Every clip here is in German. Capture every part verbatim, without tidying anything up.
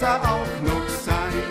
später auch noch sein.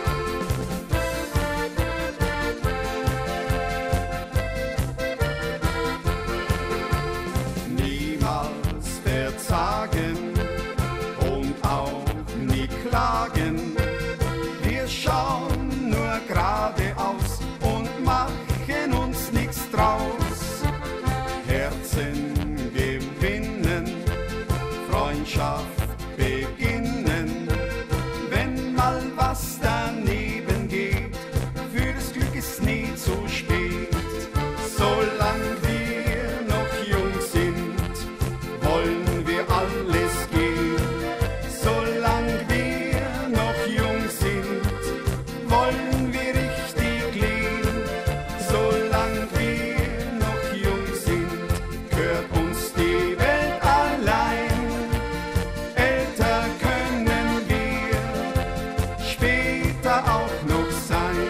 Niemals verzagen und auch nie klagen. Wir schauen nur geradeaus und machen uns nichts draus. Herzen gewinnen, Freundschaft beginnen. Wenn mal was daneben geht, für das Glück ist nie zu spät. Solange wir noch jung sind, wollen wir alles geben. Solange wir noch jung sind, wollen wir richtig leben. Solange wir noch jung sind, gehört uns die Welt allein. Älter können wir später auch noch sein.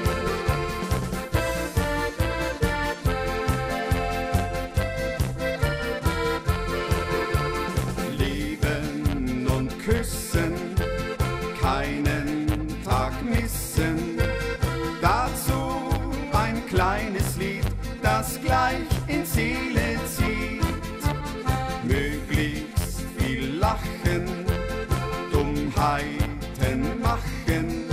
Lieben und küssen, keinen Tag missen. Dazu ein kleines Lied, das gleich in Seele zieht. Möglichst viel lachen, Dummheiten machen.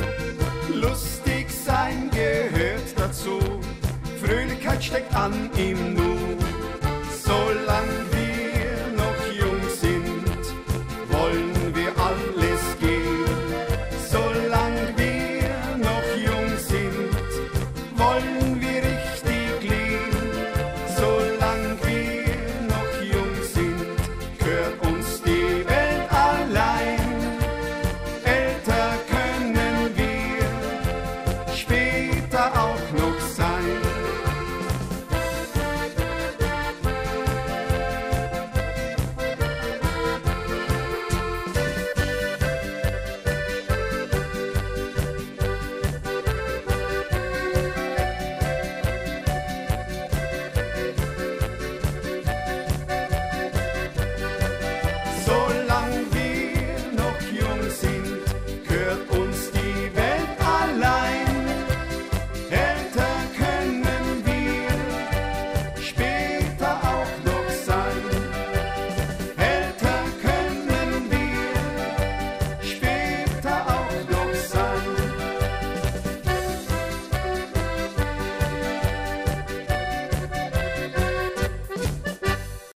Lustig sein gehört dazu, Fröhlichkeit steckt an im Nu.